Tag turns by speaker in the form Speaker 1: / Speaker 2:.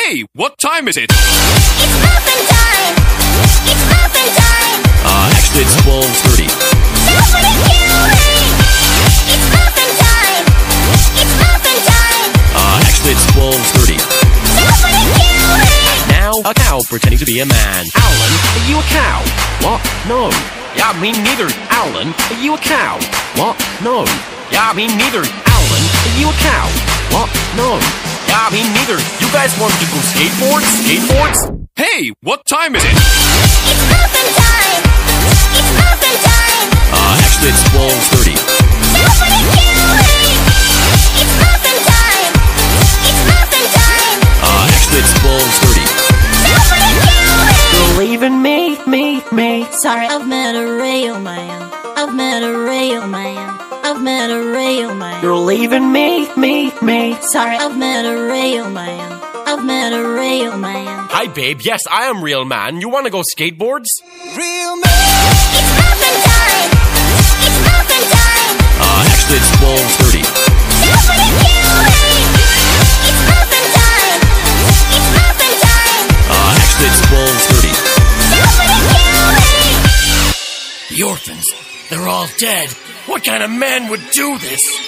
Speaker 1: Hey, what time is it?
Speaker 2: It's muffin time! It's muffin time!
Speaker 1: Actually, it's 12:30.
Speaker 2: Somebody kill me! It's muffin time! It's muffin time!
Speaker 1: Actually, it's 12:30.
Speaker 2: Somebody kill me!
Speaker 1: Now, a cow pretending to be a man. Alan, are you a cow? What? No. Yeah, me neither. Alan, are you a cow? What? No. Yeah, me neither. Alan, are you a cow? What? No. Yeah, me neither. You guys want to go skateboards? Skateboards? Hey, what time is it?
Speaker 2: It's muffin time! It's muffin time!
Speaker 1: Actually, it's 12:30.
Speaker 2: Somebody kill me! It's muffin time! It's muffin time!
Speaker 1: Actually, it's 12:30.
Speaker 2: Somebody kill me!
Speaker 3: You're leaving me.
Speaker 2: Sorry, I've met a real man. I've met a real man. I've met a real man.
Speaker 3: You're leaving me.
Speaker 2: Sorry, I've met a real man. I've met a real man.
Speaker 1: Hi, babe. Yes, I am real man. You want to go skateboards?
Speaker 2: Real man! It's muffin time! It's muffin time!
Speaker 1: Actually, it's 12:30.
Speaker 2: Somebody kill me! It's muffin time! It's muffin time!
Speaker 1: Actually, it's 12:30.
Speaker 2: Somebody kill me!
Speaker 1: The orphans, they're all dead. What kind of man would do this?